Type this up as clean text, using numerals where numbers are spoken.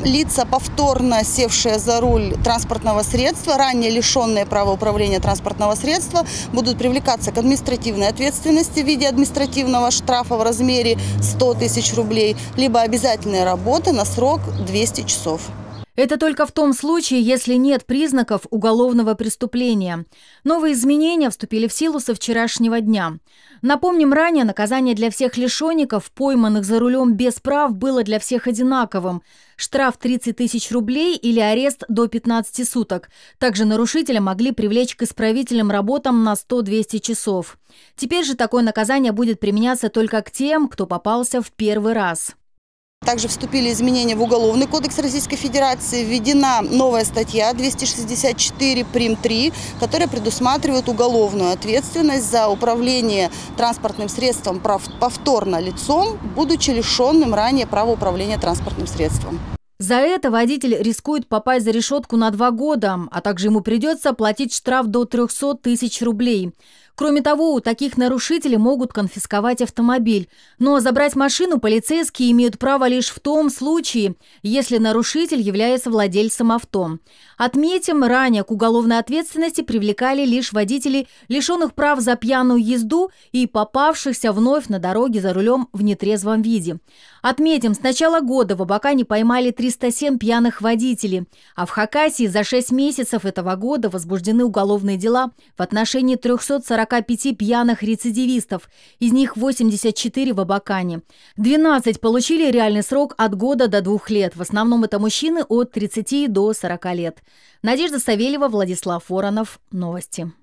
Лица, повторно севшие за руль транспортного средства, ранее лишенные права управления транспортного средства, будут привлекаться к административной ответственности в виде административного штрафа в размере 100 тысяч рублей, либо обязательной работы на срок 200 часов. Это только в том случае, если нет признаков уголовного преступления. Новые изменения вступили в силу со вчерашнего дня. Напомним, ранее наказание для всех лишенников, пойманных за рулем без прав, было для всех одинаковым. Штраф 30 тысяч рублей или арест до 15 суток. Также нарушителя могли привлечь к исправительным работам на 100-200 часов. Теперь же такое наказание будет применяться только к тем, кто попался в первый раз. Также вступили изменения в Уголовный кодекс Российской Федерации. Введена новая статья 264 прим. 3, которая предусматривает уголовную ответственность за управление транспортным средством повторно лицом, будучи лишенным ранее права управления транспортным средством. За это водитель рискует попасть за решетку на 2 года, а также ему придется платить штраф до 300 тысяч рублей. Кроме того, у таких нарушителей могут конфисковать автомобиль. Но забрать машину полицейские имеют право лишь в том случае, если нарушитель является владельцем авто. Отметим, ранее к уголовной ответственности привлекали лишь водителей, лишенных прав за пьяную езду и попавшихся вновь на дороге за рулем в нетрезвом виде. Отметим, с начала года в Абакане поймали 307 пьяных водителей, а в Хакасии за 6 месяцев этого года возбуждены уголовные дела в отношении 345 пьяных рецидивистов, из них 84 в Абакане. 12 получили реальный срок от года до 2 лет, в основном это мужчины от 30 до 40 лет. Надежда Савельева, Владислав Воронов. Новости.